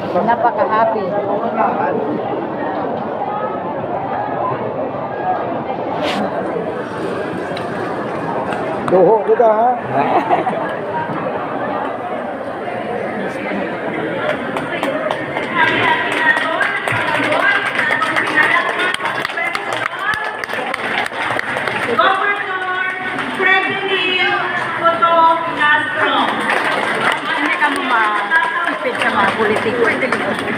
Napaka-happy. Duho kita ha. Governor Fredenil Castro. Hindi ka mo ma-ipid sa mga politiko. Hindi ko